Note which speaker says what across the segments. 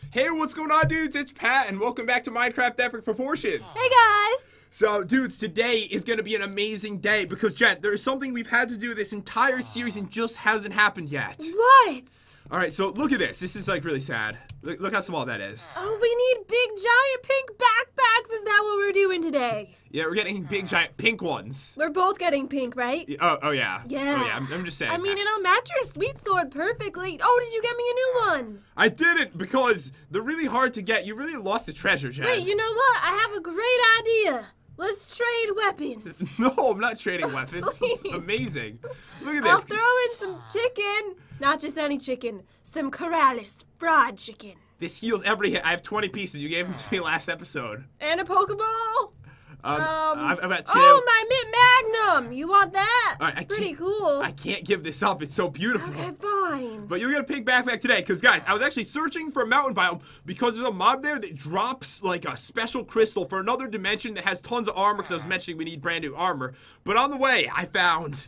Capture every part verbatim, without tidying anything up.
Speaker 1: Hey, what's going on, dudes? It's Pat, and welcome back to Minecraft Epic Proportions.
Speaker 2: Hey, guys.
Speaker 1: So, dudes, today is going to be an amazing day because, Jen, there is something we've had to do this entire series and just hasn't happened yet.
Speaker 2: What?
Speaker 1: All right, so look at this. This is, like, really sad. Look, look how small that is.
Speaker 2: Oh, we need big, giant pink backpacks. Is that what we're doing today?
Speaker 1: Yeah, we're getting big, giant pink ones.
Speaker 2: We're both getting pink, right?
Speaker 1: Oh, oh yeah.
Speaker 2: Yeah.
Speaker 1: Oh, yeah, I'm, I'm just saying.
Speaker 2: I mean,
Speaker 1: that.
Speaker 2: it'll match your sweet sword perfectly. Oh, did you get me a new one?
Speaker 1: I didn't because they're really hard to get. You really lost the treasure, Jen.
Speaker 2: Wait, you know what? I have a great idea. Let's trade weapons.
Speaker 1: No, I'm not trading weapons. It's
Speaker 2: Please.
Speaker 1: amazing. Look at
Speaker 2: I'll
Speaker 1: this.
Speaker 2: throw in some chicken. Not just any chicken. Some Corrales fried chicken.
Speaker 1: This heals every hit. I have twenty pieces. You gave them to me last episode.
Speaker 2: And a Pokeball.
Speaker 1: Um,
Speaker 2: Um,
Speaker 1: I've, I've got two.
Speaker 2: Oh, my Mint Magnum. You want that?
Speaker 1: All right, I
Speaker 2: it's pretty
Speaker 1: can't-
Speaker 2: cool.
Speaker 1: I can't give this up. It's so beautiful.
Speaker 2: Okay, fine.
Speaker 1: But you'll get a pink backpack today, because guys, I was actually searching for a mountain biome because there's a mob there that drops like a special crystal for another dimension that has tons of armor, because I was mentioning we need brand new armor. But on the way, I found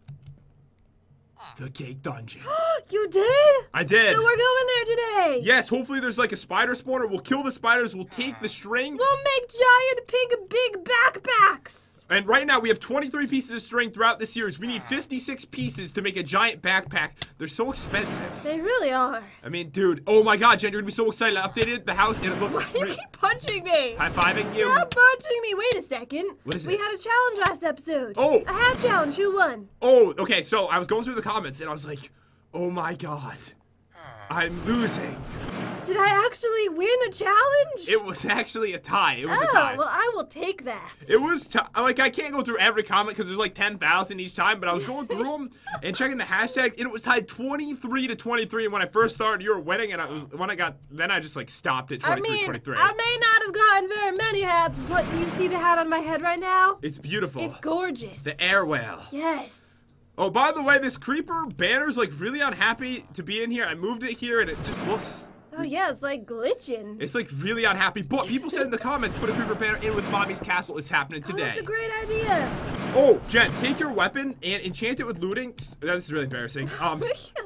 Speaker 1: the cake dungeon.
Speaker 2: You did?
Speaker 1: I did.
Speaker 2: So we're going there today.
Speaker 1: Yes, hopefully there's like a spider spawner. We'll kill the spiders, we'll take the string.
Speaker 2: We'll make giant pink big backpacks.
Speaker 1: And right now we have twenty-three pieces of string throughout the series. We need fifty-six pieces to make a giant backpack. They're so expensive.
Speaker 2: They really are.
Speaker 1: I mean, dude, oh my god, Jen, you're gonna be so excited. I updated the house and it looks
Speaker 2: Why do you
Speaker 1: great.
Speaker 2: keep punching me?
Speaker 1: High-fiving you.
Speaker 2: Stop punching me. Wait a second.
Speaker 1: What is
Speaker 2: we
Speaker 1: it?
Speaker 2: had a challenge last episode.
Speaker 1: Oh.
Speaker 2: A hat challenge. Who won?
Speaker 1: Oh, okay, so I was going through the comments and I was like, oh my god, I'm losing.
Speaker 2: Did I actually win a challenge?
Speaker 1: It was actually a tie. It was
Speaker 2: oh,
Speaker 1: a tie.
Speaker 2: well, I will take that.
Speaker 1: It was, t like, I can't go through every comment because there's like ten thousand each time, but I was going through them and checking the hashtags, and it was tied twenty-three to twenty-three, and when I first started, you were winning, and I was, when I got, then I just, like, stopped at
Speaker 2: I
Speaker 1: twenty-three,
Speaker 2: mean,
Speaker 1: twenty-three.
Speaker 2: I may not have gotten very many hats, but do you see the hat on my head right now?
Speaker 1: It's beautiful.
Speaker 2: It's gorgeous.
Speaker 1: The airwell.
Speaker 2: Yes.
Speaker 1: Oh, by the way, this creeper banner's, like, really unhappy to be in here. I moved it here, and it just looks...
Speaker 2: Oh, yeah, it's like glitching.
Speaker 1: It's like really unhappy, but people said in the comments, put a creeper banner in with Mommy's castle. It's happening
Speaker 2: Oh,
Speaker 1: today.
Speaker 2: that's a great idea.
Speaker 1: Oh, Jen, take your weapon and enchant it with looting. This is really embarrassing. Um,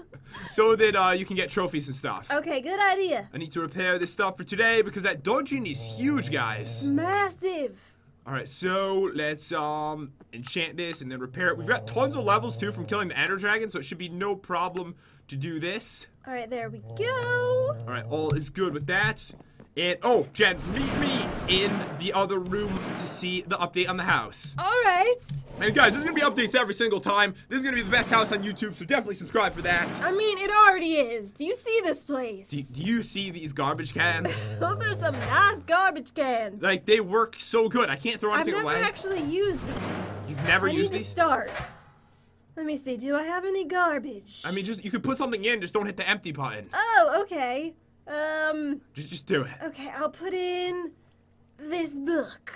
Speaker 1: so that uh, you can get trophies and stuff.
Speaker 2: Okay, good idea.
Speaker 1: I need to repair this stuff for today because that dungeon is huge, guys.
Speaker 2: Massive.
Speaker 1: All right, so let's um enchant this and then repair it. We've got tons of levels too from killing the Ender Dragon, so it should be no problem to do this.
Speaker 2: All right, there we go.
Speaker 1: All right, all is good with that. And, oh, Jen, meet me in the other room to see the update on the house.
Speaker 2: All right.
Speaker 1: And guys, there's gonna be updates every single time. This is gonna be the best house on YouTube, so definitely subscribe for that.
Speaker 2: I mean, it already is. Do you see this place?
Speaker 1: Do, do you see these garbage cans?
Speaker 2: Those are some nice garbage cans.
Speaker 1: Like, they work so good. I can't throw
Speaker 2: I've
Speaker 1: anything
Speaker 2: never
Speaker 1: away.
Speaker 2: actually used them.
Speaker 1: You've never
Speaker 2: I
Speaker 1: used
Speaker 2: need to
Speaker 1: these?
Speaker 2: start. Let me see. Do I have any garbage?
Speaker 1: I mean, just you could put something in, just don't hit the empty button.
Speaker 2: Oh, okay. Um.
Speaker 1: Just, just do it.
Speaker 2: Okay, I'll put in this book.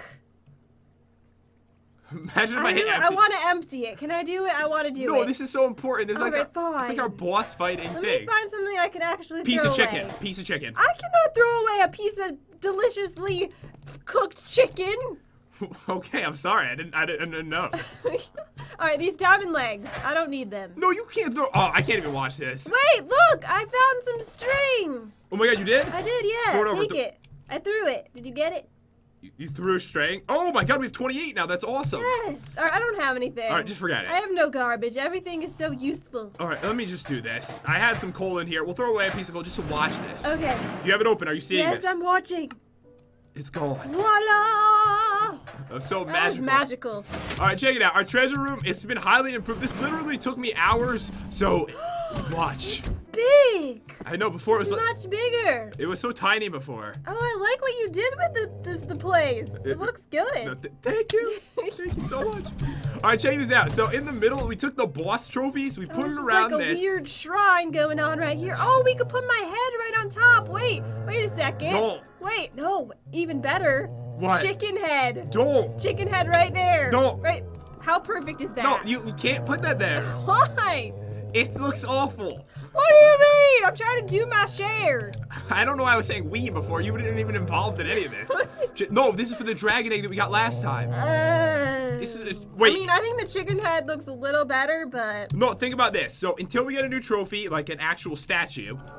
Speaker 1: Imagine if I,
Speaker 2: I,
Speaker 1: hit
Speaker 2: really- I
Speaker 1: empty.
Speaker 2: want to empty it. Can I do it? I want to do
Speaker 1: No,
Speaker 2: it.
Speaker 1: this is so important. This is like,
Speaker 2: Alright,
Speaker 1: our, it's like our
Speaker 2: fine.
Speaker 1: boss fighting
Speaker 2: Let
Speaker 1: thing.
Speaker 2: me find something I can actually
Speaker 1: Piece
Speaker 2: throw
Speaker 1: of chicken.
Speaker 2: away.
Speaker 1: Piece of chicken.
Speaker 2: I cannot throw away a piece of deliciously cooked chicken.
Speaker 1: Okay, I'm sorry. I didn't. I didn't, I didn't know.
Speaker 2: All right, these diamond legs. I don't need them.
Speaker 1: No, you can't throw. Oh, I can't even watch this.
Speaker 2: Wait, look! I found some string.
Speaker 1: Oh my god, you did?
Speaker 2: I did,
Speaker 1: Throw it
Speaker 2: yeah.
Speaker 1: over
Speaker 2: Take
Speaker 1: the-
Speaker 2: it. I threw it. Did you get it?
Speaker 1: You, you threw a string. Oh my god, we have twenty-eight now. That's awesome.
Speaker 2: Yes. All right, I don't have anything.
Speaker 1: All right, just forget it.
Speaker 2: I have no garbage. Everything is so useful.
Speaker 1: All right, let me just do this. I had some coal in here. We'll throw away a piece of coal just to watch this.
Speaker 2: Okay.
Speaker 1: Do you have it open? Are you seeing
Speaker 2: Yes,
Speaker 1: this?
Speaker 2: I'm watching.
Speaker 1: It's gone.
Speaker 2: Voila!
Speaker 1: That's so
Speaker 2: That was
Speaker 1: magical.
Speaker 2: magical.
Speaker 1: All right, check it out. Our treasure room, it's been highly improved. This literally took me hours, so watch.
Speaker 2: Big.
Speaker 1: I know, before it was
Speaker 2: It's
Speaker 1: like,
Speaker 2: much bigger.
Speaker 1: it was so tiny before.
Speaker 2: Oh, I like what you did with the the, the place. It,
Speaker 1: It-
Speaker 2: looks good.
Speaker 1: No, th- thank you. Thank you so much. All right, check this out. So in the middle, we took the boss trophies, we
Speaker 2: Oh,
Speaker 1: put
Speaker 2: this
Speaker 1: it
Speaker 2: is
Speaker 1: around
Speaker 2: like a
Speaker 1: this.
Speaker 2: weird shrine going on right here. Oh, we could put my head right on top. Wait, wait a second.
Speaker 1: Don't.
Speaker 2: Wait, no, even better.
Speaker 1: What?
Speaker 2: Chicken head.
Speaker 1: Don't.
Speaker 2: Chicken head right there.
Speaker 1: Don't.
Speaker 2: Right. How perfect is that?
Speaker 1: No, you, you can't put that there.
Speaker 2: Why?
Speaker 1: It looks awful.
Speaker 2: What do you mean? I'm trying to do my share.
Speaker 1: I don't know why I was saying we before. You weren't even involved in any of this. J- no, this is for the dragon egg that we got last time.
Speaker 2: Uh,
Speaker 1: This is a, wait.
Speaker 2: I mean, I think the chicken head looks a little better, but
Speaker 1: No, think about this. So until we get a new trophy, like an actual statue,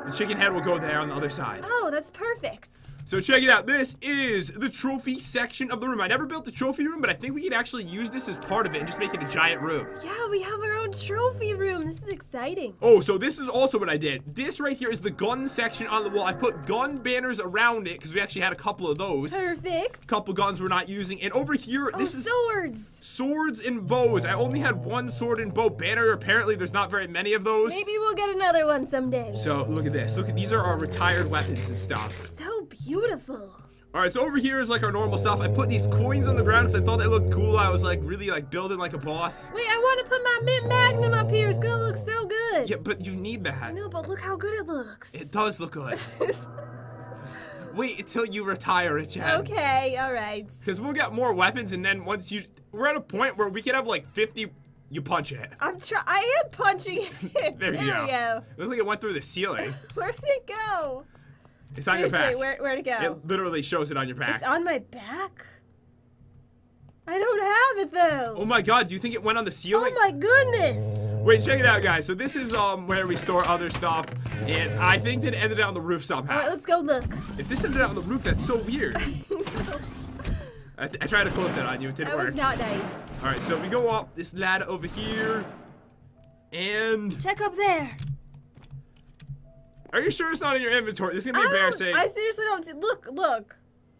Speaker 1: The chicken head will go there on the other side.
Speaker 2: Oh, that's perfect.
Speaker 1: So check it out. This is the trophy section of the room. I never built the trophy room, but I think we could actually use this as part of it and just make it a giant room.
Speaker 2: Yeah, we have our own trophy room. This is exciting.
Speaker 1: Oh, so this is also what I did. This right here is the gun section on the wall. I put gun banners around it because we actually had a couple of those.
Speaker 2: Perfect.
Speaker 1: Couple guns we're not using. And over here,
Speaker 2: Oh,
Speaker 1: this is
Speaker 2: swords.
Speaker 1: swords and bows. I only had one sword and bow banner. Apparently, there's not very many of those.
Speaker 2: Maybe we'll get another one someday.
Speaker 1: So look at this. Look at these are our retired weapons and stuff.
Speaker 2: So beautiful.
Speaker 1: All right, so over here is like our normal stuff. I put these coins on the ground because I thought they looked cool. I was like really like building like a boss.
Speaker 2: Wait, I want to put my mint magnum up here. It's gonna look so good.
Speaker 1: Yeah, but you need
Speaker 2: I
Speaker 1: that.
Speaker 2: know, but look how good it looks.
Speaker 1: It does look good. Wait until you retire it, Jen.
Speaker 2: Okay, all right.
Speaker 1: Because we'll get more weapons, and then once you, we're at a point where we can have like fifty. You punch it.
Speaker 2: I'm try. I am punching it.
Speaker 1: There you
Speaker 2: there
Speaker 1: go.
Speaker 2: we go.
Speaker 1: It looked like it went through the ceiling.
Speaker 2: Where did it go?
Speaker 1: It's on your
Speaker 2: Seriously,
Speaker 1: back.
Speaker 2: where where'd it go?
Speaker 1: It literally shows it on your back.
Speaker 2: It's on my back. I don't have it though.
Speaker 1: Oh my God! Do you think it went on the ceiling?
Speaker 2: Oh my goodness.
Speaker 1: Wait, check it out, guys. So this is um where we store other stuff, and I think that it ended up on the roof somehow.
Speaker 2: All right, let's go look.
Speaker 1: If this ended up on the roof, that's so weird. I, th I tried to close that on you. It didn't
Speaker 2: That was
Speaker 1: work.
Speaker 2: not nice.
Speaker 1: All right, so we go up this ladder over here, and
Speaker 2: Check up there.
Speaker 1: are you sure it's not in your inventory? This is gonna
Speaker 2: I
Speaker 1: be
Speaker 2: don't-
Speaker 1: embarrassing.
Speaker 2: I seriously don't see. Look, look.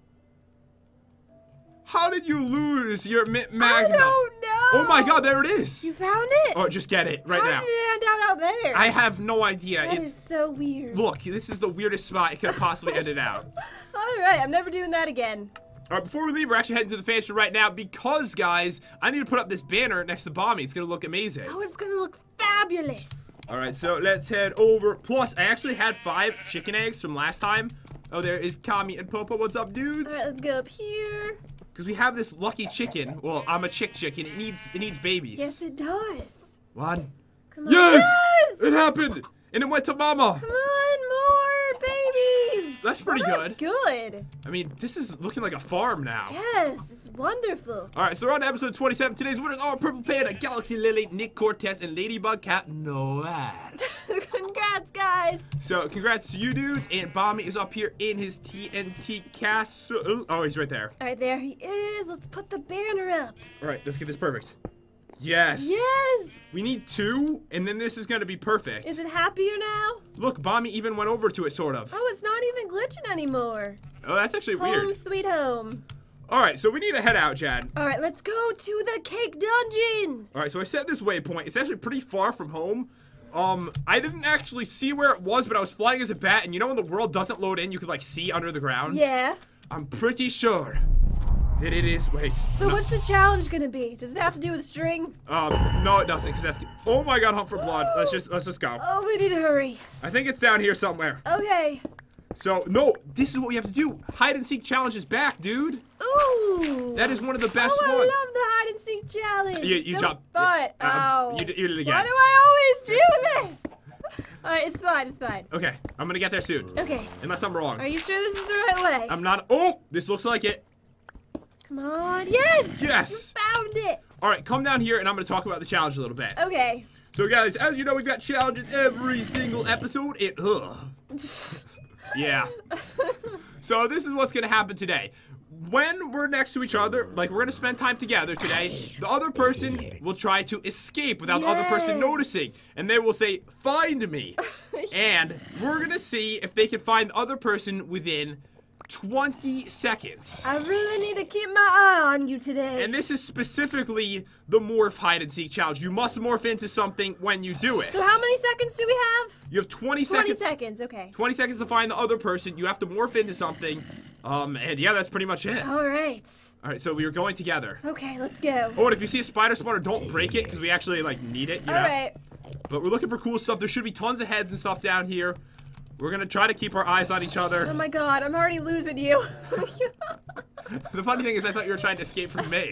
Speaker 1: How did you lose your mint
Speaker 2: I
Speaker 1: magnum?
Speaker 2: don't know.
Speaker 1: Oh my God, there it is.
Speaker 2: You found it?
Speaker 1: Oh, just get it right
Speaker 2: How
Speaker 1: now.
Speaker 2: did it end out out there?
Speaker 1: I have no idea.
Speaker 2: That
Speaker 1: it's
Speaker 2: is so weird.
Speaker 1: look. This is the weirdest spot it could have possibly ended out.
Speaker 2: All right, I'm never doing that again.
Speaker 1: All right, before we leave, we're actually heading to the fan show right now because, guys, I need to put up this banner next to Bommy. It's gonna look amazing.
Speaker 2: Oh, it's gonna look fabulous.
Speaker 1: All right, so let's head over. Plus, I actually had five chicken eggs from last time. Oh, there is Kami and Popo. What's up, dudes?
Speaker 2: All right, let's go up here.
Speaker 1: Because we have this lucky chicken. Well, I'm a chick chicken. It needs it needs babies.
Speaker 2: Yes, it does.
Speaker 1: One.
Speaker 2: Come on.
Speaker 1: Yes!
Speaker 2: Yes!
Speaker 1: It happened! And it went to Mama.
Speaker 2: Come on, more babies.
Speaker 1: That's pretty
Speaker 2: Oh,
Speaker 1: good.
Speaker 2: that's good.
Speaker 1: I mean, this is looking like a farm now.
Speaker 2: Yes, it's wonderful.
Speaker 1: All right, so we're on to episode twenty-seven. Today's winners are Purple Panda, Galaxy Lily, Nick Cortez, and Ladybug Cat Noad.
Speaker 2: Congrats, guys.
Speaker 1: So, congrats to you dudes. And Bommy is up here in his T N T castle. Oh, he's right there.
Speaker 2: All right, there he is. Let's put the banner up.
Speaker 1: All right, let's get this perfect. Yes.
Speaker 2: Yes.
Speaker 1: We need two, and then this is going to be perfect.
Speaker 2: Is it happier now?
Speaker 1: Look, Bommy even went over to it, sort of.
Speaker 2: Oh, it's not even glitching anymore.
Speaker 1: Oh, that's actually
Speaker 2: Home
Speaker 1: weird.
Speaker 2: sweet home.
Speaker 1: All right, so we need to head out, Chad.
Speaker 2: All right, let's go to the cake dungeon.
Speaker 1: All right, so I set this waypoint. It's actually pretty far from home. Um, I didn't actually see where it was, but I was flying as a bat, and you know when the world doesn't load in, you could, like, see under the ground?
Speaker 2: Yeah.
Speaker 1: I'm pretty sure that it is. Wait.
Speaker 2: So
Speaker 1: no,
Speaker 2: what's the challenge gonna be? Does it have to do with string?
Speaker 1: Um, no, it doesn't, because that's... Oh my God, hunt for blood. Let's just, let's just go.
Speaker 2: Oh, we need to hurry.
Speaker 1: I think it's down here somewhere.
Speaker 2: Okay.
Speaker 1: So, no, this is what we have to do. Hide and seek challenge is back, dude.
Speaker 2: Ooh.
Speaker 1: That is one of the best
Speaker 2: oh, I
Speaker 1: ones.
Speaker 2: love the hide and seek challenge.
Speaker 1: You,
Speaker 2: It's
Speaker 1: you
Speaker 2: so
Speaker 1: jump.
Speaker 2: fun.
Speaker 1: Um,
Speaker 2: Ow.
Speaker 1: you, did- you did it again.
Speaker 2: Why do I always do this? All right, it's fine. It's fine.
Speaker 1: Okay, I'm gonna get there soon.
Speaker 2: Okay.
Speaker 1: Unless I'm wrong.
Speaker 2: Are you sure this is the right way?
Speaker 1: I'm not. Oh, this looks like it.
Speaker 2: Come on. Yes.
Speaker 1: Yes.
Speaker 2: You found it.
Speaker 1: All right, come down here and I'm gonna talk about the challenge a little bit.
Speaker 2: Okay.
Speaker 1: So, guys, as you know, we've got challenges every single episode. It. Ugh. Yeah. So this is what's gonna happen today. When we're next to each other, like we're gonna spend time together today, the other person will try to escape without the other person
Speaker 2: Yes.
Speaker 1: noticing. And they will say, find me. And we're gonna see if they can find the other person within twenty seconds.
Speaker 2: I really need to keep my eye on you today.
Speaker 1: And this is specifically the morph hide and seek challenge. You must morph into something when you do it.
Speaker 2: So how many seconds do we have?
Speaker 1: You have twenty,
Speaker 2: twenty
Speaker 1: seconds.
Speaker 2: seconds. Okay.
Speaker 1: twenty seconds to find the other person. You have to morph into something. Um, and yeah, that's pretty much it.
Speaker 2: All right.
Speaker 1: All right, so we are going together.
Speaker 2: Okay, let's go.
Speaker 1: Oh, and if you see a spider spawner, don't break it because we actually like need it. You
Speaker 2: All
Speaker 1: know?
Speaker 2: right.
Speaker 1: But we're looking for cool stuff. There should be tons of heads and stuff down here. We're gonna try to keep our eyes on each
Speaker 2: Oh
Speaker 1: other.
Speaker 2: my God, I'm already losing you.
Speaker 1: The funny thing is, I thought you were trying to escape from me.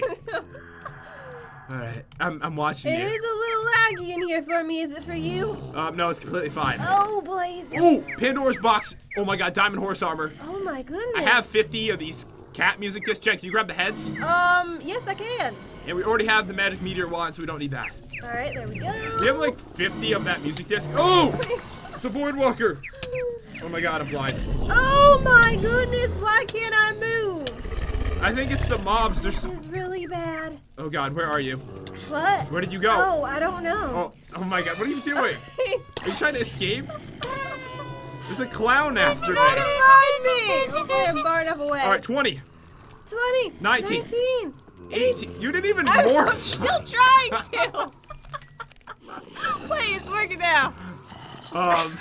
Speaker 1: All right, I'm, I'm watching
Speaker 2: It
Speaker 1: you.
Speaker 2: is a little laggy in here for me. Is it for you?
Speaker 1: Um, no, it's completely fine.
Speaker 2: Oh, blazes.
Speaker 1: Ooh, Pandora's box. Oh my God, diamond horse armor.
Speaker 2: Oh my goodness.
Speaker 1: I have fifty of these cat music discs. Jen, can you grab the heads?
Speaker 2: Um, yes, I can.
Speaker 1: And we already have the magic meteor wand, so we don't need that.
Speaker 2: All right, there we go.
Speaker 1: We have like fifty of that music disc. Oh, it's a void walker. Oh my god, I'm blind.
Speaker 2: Oh my goodness, why can't I move?
Speaker 1: I think it's the mobs. There's
Speaker 2: This
Speaker 1: some...
Speaker 2: is really bad.
Speaker 1: Oh god, where are you?
Speaker 2: What?
Speaker 1: Where did you go?
Speaker 2: Oh, I don't know.
Speaker 1: Oh, oh my god, what are you doing? Are you trying to escape? There's a clown after me.
Speaker 2: Don't mind me! Okay, I'm far enough away.
Speaker 1: Alright, twenty.
Speaker 2: twenty.
Speaker 1: nineteen.
Speaker 2: nineteen.
Speaker 1: eighteen. You didn't even
Speaker 2: I'm,
Speaker 1: morph.
Speaker 2: I'm still trying to. Wait, it's working now.
Speaker 1: Um,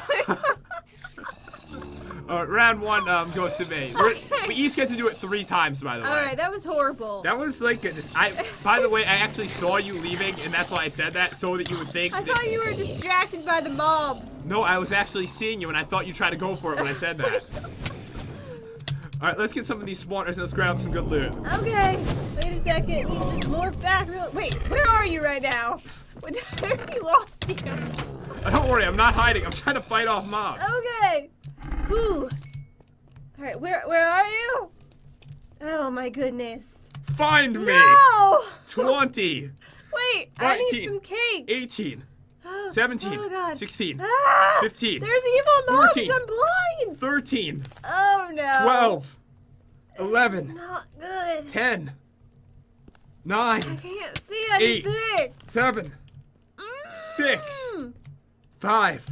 Speaker 1: Alright, round one um, goes to me. We're,
Speaker 2: Okay.
Speaker 1: we each get to do it three times, by the way.
Speaker 2: Alright, that was horrible.
Speaker 1: That was like, a, I. By the way, I actually saw you leaving, and that's why I said that, so that you would think
Speaker 2: I
Speaker 1: that.
Speaker 2: thought you were distracted by the mobs.
Speaker 1: No, I was actually seeing you, and I thought you tried to go for it when I said that. Alright, let's get some of these spawners and let's grab some good loot.
Speaker 2: Okay, wait a second. You just morph back real. Wait, where are you right now? Where we lost you?
Speaker 1: Don't worry, I'm not hiding. I'm trying to fight off mobs.
Speaker 2: Okay. Whew. All right, where where are you? Oh my goodness.
Speaker 1: Find me!
Speaker 2: No!
Speaker 1: twenty,
Speaker 2: Wait, I need
Speaker 1: nineteen,
Speaker 2: some cake.
Speaker 1: eighteen,
Speaker 2: Oh,
Speaker 1: seventeen,
Speaker 2: oh God.
Speaker 1: sixteen,
Speaker 2: Ah,
Speaker 1: fifteen,
Speaker 2: There's evil mobs.
Speaker 1: fourteen,
Speaker 2: I'm blind.
Speaker 1: thirteen,
Speaker 2: Oh no.
Speaker 1: twelve, eleven,
Speaker 2: Not good.
Speaker 1: ten,
Speaker 2: I
Speaker 1: nine,
Speaker 2: can't see
Speaker 1: Eight.
Speaker 2: anything.
Speaker 1: seven,
Speaker 2: Mm.
Speaker 1: six, five,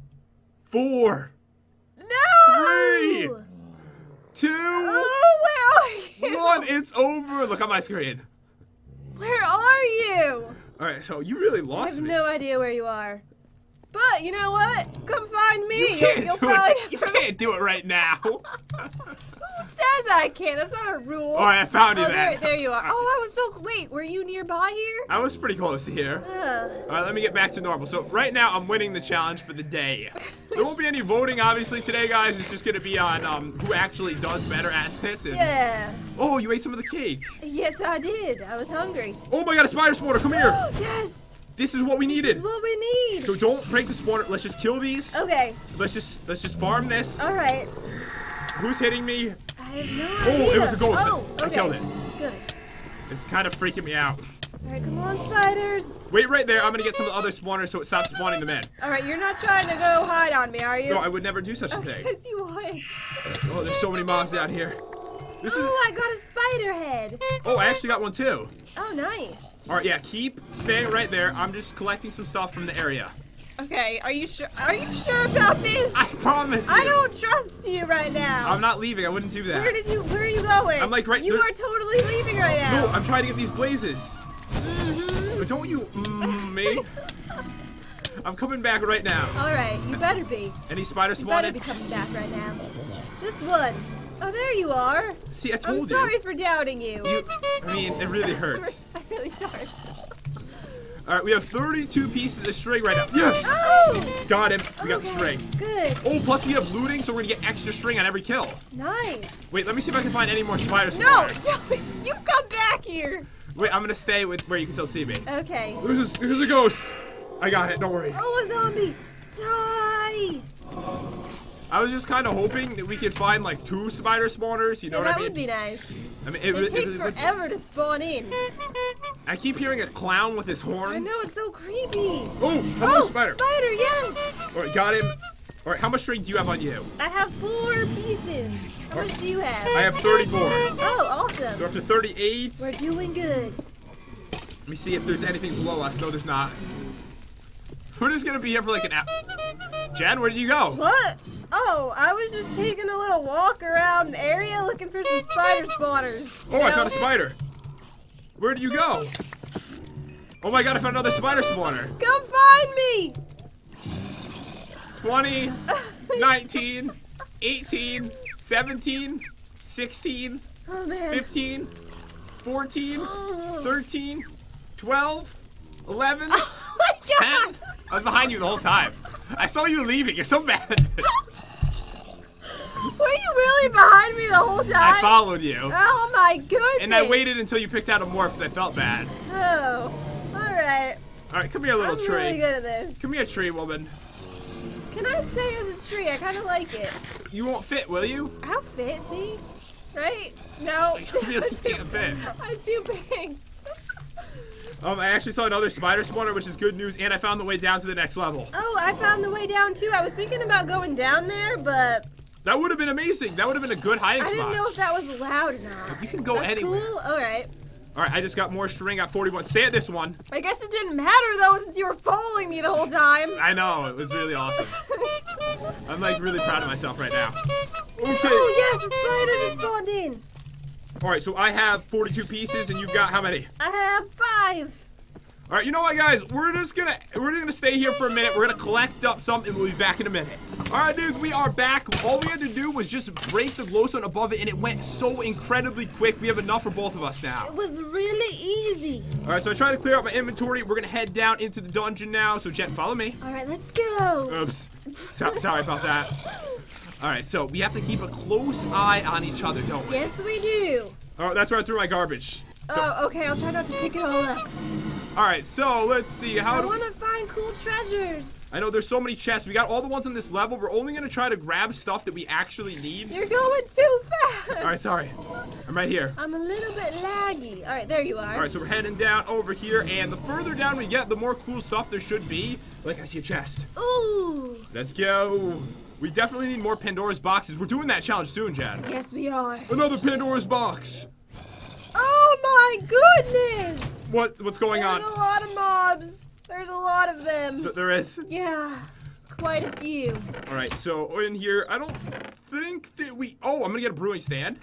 Speaker 1: four,
Speaker 2: No.
Speaker 1: three, two,
Speaker 2: Oh, where are you?
Speaker 1: one. It's over. Look on my screen.
Speaker 2: Where are you?
Speaker 1: All right, so you really
Speaker 2: I
Speaker 1: lost
Speaker 2: have
Speaker 1: me.
Speaker 2: no idea where you are. But you know what? Come find me.
Speaker 1: You can't
Speaker 2: You'll
Speaker 1: do
Speaker 2: probably
Speaker 1: it. You can't do it right now.
Speaker 2: Who says I can't? That's not a rule.
Speaker 1: All right, I found you
Speaker 2: Oh,
Speaker 1: then.
Speaker 2: there, there you are. Oh, I was so. Wait, were you nearby here?
Speaker 1: I was pretty close to here.
Speaker 2: Uh,
Speaker 1: All right, let me get back to normal. So right now, I'm winning the challenge for the day. There won't be any voting, obviously, today, guys. It's just going to be on um, who actually does better at this. And,
Speaker 2: yeah.
Speaker 1: oh, you ate some of the cake.
Speaker 2: Yes, I did. I was hungry.
Speaker 1: Oh my god, a spider spawner. Come here.
Speaker 2: Yes.
Speaker 1: This is what we
Speaker 2: This
Speaker 1: needed.
Speaker 2: is what we need.
Speaker 1: So don't break the spawner. Let's just kill these.
Speaker 2: Okay.
Speaker 1: Let's just let's just farm this.
Speaker 2: All right.
Speaker 1: Who's hitting me?
Speaker 2: I have no
Speaker 1: Oh,
Speaker 2: idea.
Speaker 1: it was a ghost.
Speaker 2: Oh,
Speaker 1: I
Speaker 2: okay.
Speaker 1: killed it.
Speaker 2: Good.
Speaker 1: It's kind of freaking me out.
Speaker 2: All right, come on, spiders.
Speaker 1: Wait right there. I'm going to get some of the other spawners so it stops spawning them in.
Speaker 2: All right, you're not trying to go hide on me, are you?
Speaker 1: No, I would never do such a thing.
Speaker 2: Yes, you would.
Speaker 1: Oh, there's so many mobs down here. This is.
Speaker 2: Oh, I got a spider head.
Speaker 1: Oh, I actually got one too.
Speaker 2: Oh, nice.
Speaker 1: All right, yeah, keep staying right there. I'm just collecting some stuff from the area.
Speaker 2: Okay, are you sure? Are you sure about this?
Speaker 1: I promise you.
Speaker 2: I don't trust you right now.
Speaker 1: I'm not leaving. I wouldn't do that.
Speaker 2: Where did you? Where are you going?
Speaker 1: I'm, like, right
Speaker 2: You
Speaker 1: there-
Speaker 2: are totally leaving right
Speaker 1: No,
Speaker 2: now.
Speaker 1: I'm trying to get these blazes.
Speaker 2: Mhm.
Speaker 1: But don't you mm, me? I'm coming back right now.
Speaker 2: All right, you better be.
Speaker 1: Any spider
Speaker 2: You better
Speaker 1: spawning?
Speaker 2: be coming back right now. Just one. Oh, there you are.
Speaker 1: See, I
Speaker 2: I'm
Speaker 1: told
Speaker 2: sorry
Speaker 1: you.
Speaker 2: for doubting you.
Speaker 1: You. I mean, it really hurts.
Speaker 2: I'm really sorry.
Speaker 1: All right, we have thirty-two pieces of string right now. Yes!
Speaker 2: Oh!
Speaker 1: Got him. We got
Speaker 2: Okay,
Speaker 1: string.
Speaker 2: Good.
Speaker 1: Oh, plus we have looting, so we're gonna get extra string on every kill.
Speaker 2: Nice.
Speaker 1: Wait, let me see if I can find any more spider
Speaker 2: No,
Speaker 1: spawners.
Speaker 2: don't. You come back here.
Speaker 1: Wait, I'm gonna stay with where you can still see me.
Speaker 2: Okay.
Speaker 1: There's a, there's a ghost. I got it. Don't worry.
Speaker 2: Oh, a zombie. Die.
Speaker 1: I was just kind of hoping that we could find like two spider spawners. You know
Speaker 2: Yeah,
Speaker 1: what I
Speaker 2: that
Speaker 1: mean?
Speaker 2: would be nice.
Speaker 1: I mean,
Speaker 2: It,
Speaker 1: it, it,
Speaker 2: takes
Speaker 1: it, it,
Speaker 2: forever to spawn in.
Speaker 1: I keep hearing a clown with his horn.
Speaker 2: I know, it's so creepy.
Speaker 1: Oh, hello,
Speaker 2: Oh,
Speaker 1: spider.
Speaker 2: Spider, yes.
Speaker 1: All right, got him. All right, how much string do you have on you?
Speaker 2: I have four pieces. How much do you have?
Speaker 1: I have thirty-four.
Speaker 2: Oh, awesome.
Speaker 1: We're up to thirty-eight.
Speaker 2: We're doing good.
Speaker 1: Let me see if there's anything below us. No, there's not. We're just gonna be here for like an hour. Jen, where did you go?
Speaker 2: What? Oh, I was just taking a little walk around the area looking for some spider spawners. you
Speaker 1: Oh, I
Speaker 2: know?
Speaker 1: found a spider. Where did you go? Oh my god, I found another spider spawner.
Speaker 2: Come find me.
Speaker 1: twenty, nineteen, eighteen, seventeen, sixteen,
Speaker 2: Oh, man.
Speaker 1: fifteen, fourteen,
Speaker 2: Oh.
Speaker 1: thirteen, twelve, eleven,
Speaker 2: Oh, my
Speaker 1: ten.
Speaker 2: God.
Speaker 1: I was behind you the whole time. I saw you leaving. You're so bad at this.
Speaker 2: Were you really behind me the whole time?
Speaker 1: I followed you.
Speaker 2: Oh, my goodness.
Speaker 1: And I waited until you picked out a morph because I felt bad.
Speaker 2: Oh, all right.
Speaker 1: All right, come here, little
Speaker 2: I'm
Speaker 1: tree.
Speaker 2: really good at this.
Speaker 1: Come here, tree woman.
Speaker 2: Can I stay as a tree? I kind of like it.
Speaker 1: You won't fit, will you?
Speaker 2: I'll fit, see? Right? No.
Speaker 1: You really
Speaker 2: I'm too-
Speaker 1: can't fit.
Speaker 2: I'm too big.
Speaker 1: Um, I actually saw another spider spawner, which is good news, and I found the way down to the next level.
Speaker 2: Oh, I found the way down too. I was thinking about going down there, but
Speaker 1: That would have been amazing. That would have been a good hiding
Speaker 2: I
Speaker 1: spot.
Speaker 2: didn't know if that was allowed or not.
Speaker 1: You can go
Speaker 2: That's
Speaker 1: anywhere.
Speaker 2: cool. All right.
Speaker 1: All right, I just got more string. Got forty-one. Stay at this one.
Speaker 2: I guess it didn't matter though, since you were following me the whole time.
Speaker 1: I know, it was really awesome. I'm like really proud of myself right now. Okay.
Speaker 2: Oh yes, a spider just spawned in.
Speaker 1: All right, so I have forty-two pieces, and you've got how many?
Speaker 2: I have five.
Speaker 1: All right, you know what, guys? We're just gonna we're just gonna stay here for a minute. We're gonna collect up something. We'll be back in a minute. All right, dudes, we are back. All we had to do was just break the glowstone above it, and it went so incredibly quick. We have enough for both of us now.
Speaker 2: It was really easy.
Speaker 1: All right, so I tried to clear out my inventory. We're gonna head down into the dungeon now. So, Jen, follow me.
Speaker 2: All right, let's go.
Speaker 1: Oops. So, sorry about that. All right, so we have to keep a close eye on each other, don't we?
Speaker 2: Yes, we do.
Speaker 1: All right, that's where I threw my garbage. So,
Speaker 2: Oh, okay. I'll try not to pick it all up.
Speaker 1: all right, so let's see. How
Speaker 2: I
Speaker 1: do
Speaker 2: want to find cool treasures.
Speaker 1: I know there's so many chests. We got all the ones on this level. We're only gonna try to grab stuff that we actually need.
Speaker 2: You're going too fast.
Speaker 1: All right, sorry. I'm right here.
Speaker 2: I'm a little bit laggy. All right, there you are.
Speaker 1: All right, so we're heading down over here, and the further down we get, the more cool stuff there should be. Like, I see a chest.
Speaker 2: Ooh.
Speaker 1: Let's go. We definitely need more Pandora's boxes. We're doing that challenge soon, Jen.
Speaker 2: Yes, we are.
Speaker 1: Another Pandora's box.
Speaker 2: Oh my goodness.
Speaker 1: What? What's going
Speaker 2: There's
Speaker 1: on?
Speaker 2: a lot of mobs. There's a lot of them.
Speaker 1: Th- there is.
Speaker 2: Yeah, there's quite a few.
Speaker 1: All right, so in here, I don't think that we. Oh, I'm gonna get a brewing stand.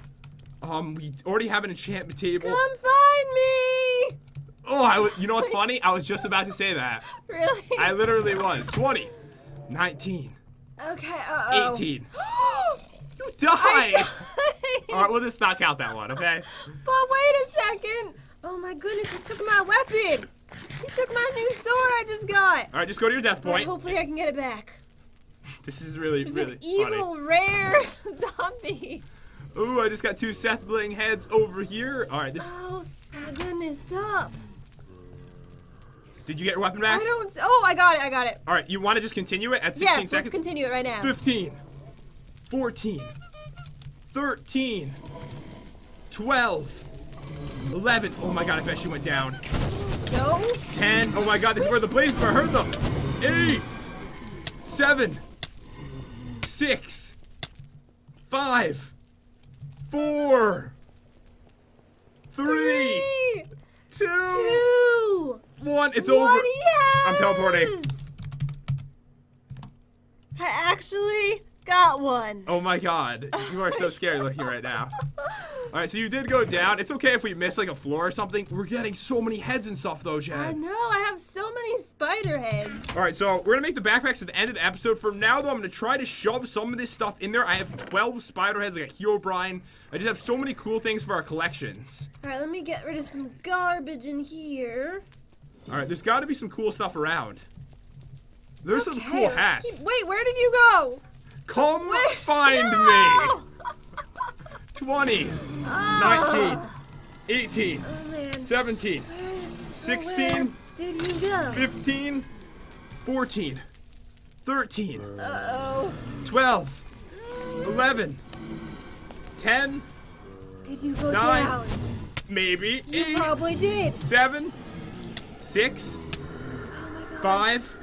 Speaker 1: Um, we already have an enchantment table.
Speaker 2: Come find me.
Speaker 1: Oh, I w- you know what's funny? I was just about to say that.
Speaker 2: Really?
Speaker 1: I literally was. twenty, nineteen,
Speaker 2: Okay. Uh oh.
Speaker 1: eighteen. You died. All right, we'll just not count that one, okay?
Speaker 2: But wait a second. Oh my goodness, he took my weapon. He took my new sword I just got.
Speaker 1: All right, just go to your death
Speaker 2: All right,
Speaker 1: point.
Speaker 2: hopefully I can get it back.
Speaker 1: This is really,
Speaker 2: There's
Speaker 1: really
Speaker 2: an evil,
Speaker 1: funny.
Speaker 2: rare zombie.
Speaker 1: Ooh, I just got two Seth Bling heads over here. All right, this.
Speaker 2: Oh my goodness, stop.
Speaker 1: Did you get your weapon back?
Speaker 2: I don't. Oh, I got it. I got it.
Speaker 1: All right, you want to just continue it at sixteen
Speaker 2: Yes, let's
Speaker 1: seconds?
Speaker 2: continue it right now.
Speaker 1: fifteen, fourteen, thirteen, twelve, eleven. Oh my god, I bet she went down.
Speaker 2: Go.
Speaker 1: ten. Oh my god, this is where the blazes are. I heard them. eight, seven, six, five, four, three,
Speaker 2: Three,
Speaker 1: two,
Speaker 2: two,
Speaker 1: one. It's
Speaker 2: one,
Speaker 1: over.
Speaker 2: yes!
Speaker 1: I'm teleporting.
Speaker 2: I actually got one.
Speaker 1: Oh my god, you are so scary looking right now. All right, so you did go down. It's okay if we miss like a floor or something. We're getting so many heads and stuff though,
Speaker 2: I
Speaker 1: Jen.
Speaker 2: know, I have so many spider heads.
Speaker 1: All right, so we're gonna make the backpacks at the end of the episode. For now though, I'm gonna try to shove some of this stuff in there. I have twelve spider heads. I got Herobrine. I just have so many cool things for our collections.
Speaker 2: All right, let me get rid of some garbage in here.
Speaker 1: All right, there's got to be some cool stuff around. There's some
Speaker 2: Okay,
Speaker 1: cool
Speaker 2: let's
Speaker 1: hats.
Speaker 2: keep- wait, where did you go?
Speaker 1: Come
Speaker 2: Wait,
Speaker 1: find
Speaker 2: no!
Speaker 1: me. twenty,
Speaker 2: Ah.
Speaker 1: nineteen, eighteen,
Speaker 2: Oh man.
Speaker 1: seventeen, sixteen,
Speaker 2: Where did you go?
Speaker 1: fifteen, fourteen, thirteen,
Speaker 2: Uh-oh.
Speaker 1: twelve, eleven, ten,
Speaker 2: Did you go
Speaker 1: Nine.
Speaker 2: down?
Speaker 1: maybe
Speaker 2: You
Speaker 1: eight,
Speaker 2: probably did.
Speaker 1: seven, six,
Speaker 2: Oh my god.
Speaker 1: five,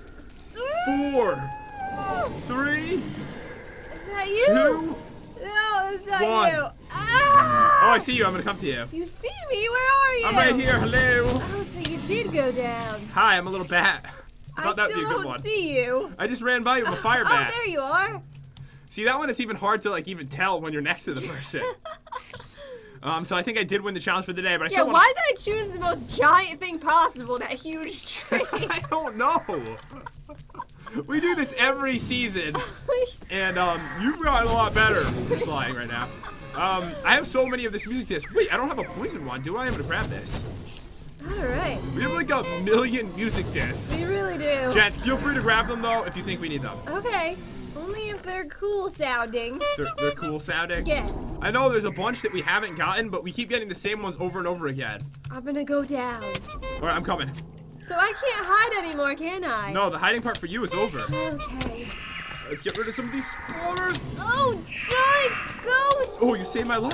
Speaker 1: four, three,
Speaker 2: Is that you?
Speaker 1: two.
Speaker 2: No, it's not
Speaker 1: one.
Speaker 2: you. Ah!
Speaker 1: Oh, I see you. I'm gonna come to you.
Speaker 2: You see me? Where are you?
Speaker 1: I'm right here. Hello.
Speaker 2: Oh, so you did go down.
Speaker 1: Hi, I'm a little bat. I
Speaker 2: I
Speaker 1: thought that'd
Speaker 2: still
Speaker 1: be a good
Speaker 2: don't
Speaker 1: one.
Speaker 2: see you.
Speaker 1: I just ran by you with a fire
Speaker 2: Oh,
Speaker 1: bat.
Speaker 2: there you are.
Speaker 1: See, that one, it's even hard to like even tell when you're next to the person. um, so I think I did win the challenge for the day, but I
Speaker 2: Yeah,
Speaker 1: still
Speaker 2: why
Speaker 1: want.
Speaker 2: did I choose the most giant thing possible, that huge tree?
Speaker 1: I don't know. We do this every season, and um, you've gotten a lot better. You're just lying right now. Um, I have so many of this music disc. Wait, I don't have a poison one, do I? I'm gonna grab this.
Speaker 2: Alright.
Speaker 1: We have like a million music discs.
Speaker 2: We really do.
Speaker 1: Jen, feel free to grab them though if you think we need them.
Speaker 2: Okay. Only if they're cool sounding.
Speaker 1: They're, they're cool sounding.
Speaker 2: Yes.
Speaker 1: I know there's a bunch that we haven't gotten, but we keep getting the same ones over and over again.
Speaker 2: I'm gonna go down.
Speaker 1: All right, I'm coming.
Speaker 2: So I can't hide anymore, can I?
Speaker 1: No, the hiding part for you is over.
Speaker 2: Okay.
Speaker 1: Let's get rid of some of these spawners.
Speaker 2: Oh, darn ghost!
Speaker 1: Oh, you saved my life.
Speaker 2: I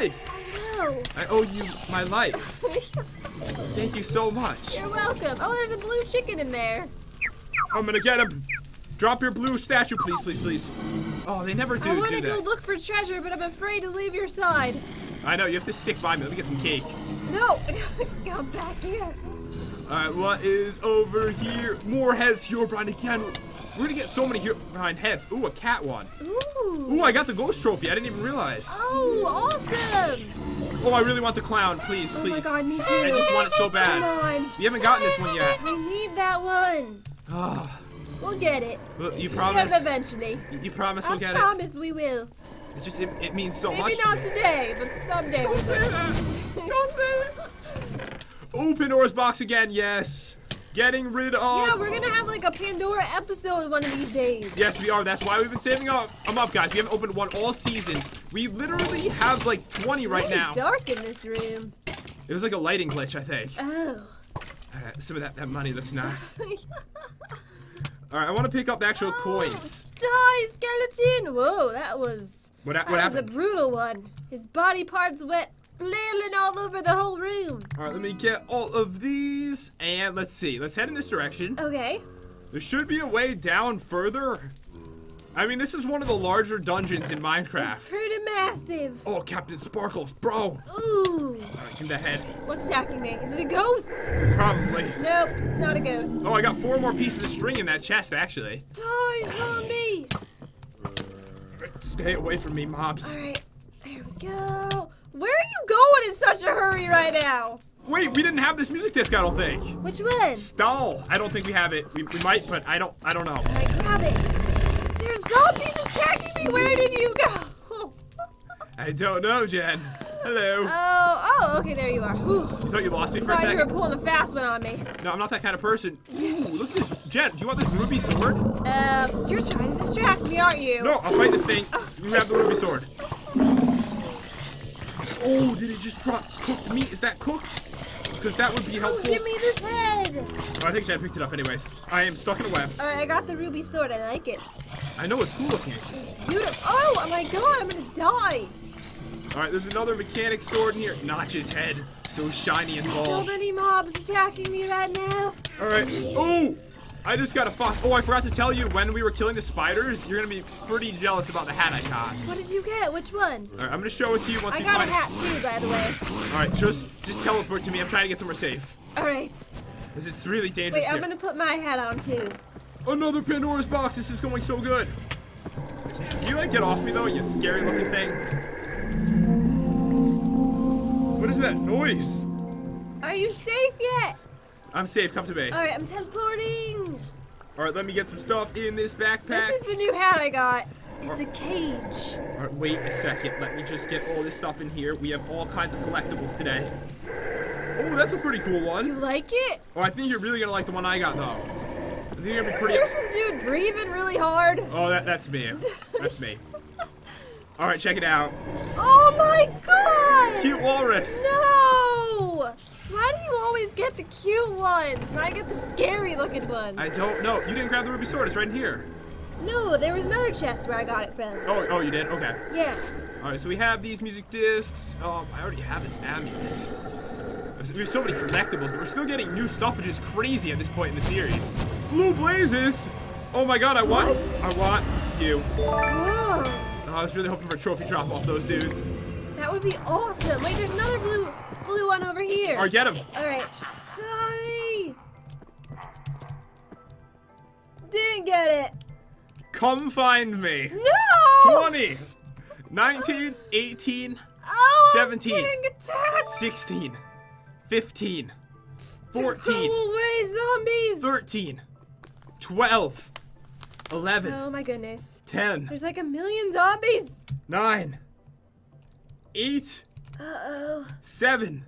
Speaker 2: No.
Speaker 1: I owe you my life. Thank you so much.
Speaker 2: You're welcome. Oh, there's a blue chicken in there.
Speaker 1: I'm gonna get him. Drop your blue statue, please, please, please. Oh, they never do
Speaker 2: I want
Speaker 1: do
Speaker 2: to go
Speaker 1: that.
Speaker 2: look for treasure, but I'm afraid to leave your side.
Speaker 1: I know, you have to stick by me. Let me get some cake.
Speaker 2: No, come back here.
Speaker 1: Alright, what is over here? More heads here behind again. We're gonna get so many here behind heads. Ooh, a cat one.
Speaker 2: Ooh.
Speaker 1: Ooh, I got the ghost trophy. I didn't even realize.
Speaker 2: Oh, awesome.
Speaker 1: Oh, I really want the clown. Please, please.
Speaker 2: Oh my god, me too.
Speaker 1: I just want it so
Speaker 2: Come
Speaker 1: bad.
Speaker 2: on.
Speaker 1: We haven't gotten this one yet.
Speaker 2: We need that one.
Speaker 1: Ah,
Speaker 2: We'll get it.
Speaker 1: well, you
Speaker 2: We'll
Speaker 1: promise?
Speaker 2: get it eventually.
Speaker 1: You promise
Speaker 2: I
Speaker 1: we'll get it?
Speaker 2: promise we will.
Speaker 1: It's just, it, it means so much
Speaker 2: Maybe
Speaker 1: to
Speaker 2: not
Speaker 1: me.
Speaker 2: today, but someday we
Speaker 1: Don't say
Speaker 2: will.
Speaker 1: that. Don't say that. Oh, Pandora's box again. Yes. Getting rid of.
Speaker 2: Yeah, we're gonna have like a Pandora episode one of these days.
Speaker 1: Yes, we are. That's why we've been saving up. I'm up, guys. We haven't opened one all season. We literally have like twenty right
Speaker 2: It's
Speaker 1: now.
Speaker 2: dark in this room.
Speaker 1: It was like a lighting glitch, I think.
Speaker 2: Oh.
Speaker 1: Alright, some of that, that money looks nice. Alright, I want to pick up actual coins.
Speaker 2: Die, skeleton! Whoa, that was
Speaker 1: What,
Speaker 2: that
Speaker 1: what
Speaker 2: was a
Speaker 1: happened?
Speaker 2: brutal one. His body parts went flailing all over the whole room.
Speaker 1: Alright, let me get all of these. And let's see. Let's head in this direction.
Speaker 2: Okay.
Speaker 1: There should be a way down further. I mean, this is one of the larger dungeons in Minecraft.
Speaker 2: Pretty massive.
Speaker 1: Oh, Captain Sparkles, bro.
Speaker 2: Ooh.
Speaker 1: Alright, give me the head.
Speaker 2: What's attacking me? Is it a ghost?
Speaker 1: Probably.
Speaker 2: Nope, not a ghost.
Speaker 1: Oh, I got four more pieces of string in that chest, actually.
Speaker 2: Die, zombie!
Speaker 1: Stay away from me, mobs.
Speaker 2: Alright, there we go. Where are you going in such a hurry right now?
Speaker 1: Wait, we didn't have this music disc, I don't think.
Speaker 2: Which one?
Speaker 1: Stall. I don't think we have it. We, we might, but I don't. I don't know.
Speaker 2: Alright, grab it. There's zombies attacking me. Where did you go?
Speaker 1: I don't know, Jen. Hello.
Speaker 2: Oh, oh, okay, there you are. Whew.
Speaker 1: You thought you lost me for a
Speaker 2: Thought you were
Speaker 1: second?
Speaker 2: pulling a fast one on me.
Speaker 1: No, I'm not that kind of person. Ooh, look at this. Jen, do you want this ruby sword?
Speaker 2: Um, you're trying to distract me, aren't you?
Speaker 1: No, I'll fight this thing. You grab the ruby sword. Oh, did it just drop cooked meat? Is that cooked? Because that would be
Speaker 2: Oh,
Speaker 1: helpful.
Speaker 2: give me this head.
Speaker 1: Oh, I think Jen picked it up anyways. I am stuck in a web.
Speaker 2: Alright, I got the ruby sword. I like it.
Speaker 1: I know it's cool looking.
Speaker 2: Beautiful. Oh, oh my god, I'm gonna die.
Speaker 1: All right, there's another mechanic sword in here. Notch's head. So shiny and
Speaker 2: So
Speaker 1: bald.
Speaker 2: many mobs attacking me right now.
Speaker 1: All right. Oh, I just got a fox. Oh, I forgot to tell you, when we were killing the spiders, you're going to be pretty jealous about the hat I got.
Speaker 2: What did you get? Which one?
Speaker 1: All right, I'm going to show it to you once
Speaker 2: I
Speaker 1: you
Speaker 2: got a
Speaker 1: find
Speaker 2: hat too, by the way.
Speaker 1: All right, just just teleport to me. I'm trying to get somewhere safe.
Speaker 2: Alright.
Speaker 1: Because it's really dangerous
Speaker 2: Wait, I'm
Speaker 1: here.
Speaker 2: gonna put my hat on too.
Speaker 1: Another Pandora's box. This is going so good. Can you, like, get off me, though, you scary looking thing? What is that noise?
Speaker 2: Are you safe yet?
Speaker 1: I'm safe. Come to me.
Speaker 2: Alright, I'm teleporting.
Speaker 1: All right, let me get some stuff in this backpack.
Speaker 2: This is the new hat I got. It's a cage.
Speaker 1: All right, wait a second. Let me just get all this stuff in here. We have all kinds of collectibles today. Oh, that's a pretty cool
Speaker 2: You
Speaker 1: one.
Speaker 2: like it?
Speaker 1: Oh, I think you're really gonna like the one I got, though. I think you're gonna be pretty.
Speaker 2: There's some dude breathing really hard.
Speaker 1: Oh, that, that's me. That's me. All right, check it out.
Speaker 2: Oh my god!
Speaker 1: Cute walrus.
Speaker 2: No! Why do you always get the cute ones? And I get the scary looking ones.
Speaker 1: I don't know. You didn't grab the ruby sword. It's right in here.
Speaker 2: No, there was another chest where I got it from.
Speaker 1: Oh, oh, you did? Okay.
Speaker 2: Yeah.
Speaker 1: All right, so we have these music discs. Um, I already have this amulet. We have so many collectibles, but we're still getting new stuff, which is crazy at this point in the series. Blue blazes. Oh my god, I want.
Speaker 2: What?
Speaker 1: I want you.
Speaker 2: Whoa.
Speaker 1: Oh, I was really hoping for a trophy drop off those dudes.
Speaker 2: That would be awesome. Wait, there's another blue blue one over here.
Speaker 1: Or get them.
Speaker 2: Alright. Die! Didn't get it.
Speaker 1: Come find me.
Speaker 2: No!
Speaker 1: twenty, nineteen, eighteen,
Speaker 2: Oh,
Speaker 1: seventeen,
Speaker 2: I'm getting attacked.
Speaker 1: sixteen, fifteen, fourteen,
Speaker 2: Go away, zombies!
Speaker 1: thirteen, twelve, eleven,
Speaker 2: Oh my goodness.
Speaker 1: ten,
Speaker 2: There's like a million zombies.
Speaker 1: nine, eight,
Speaker 2: Uh-oh.
Speaker 1: seven,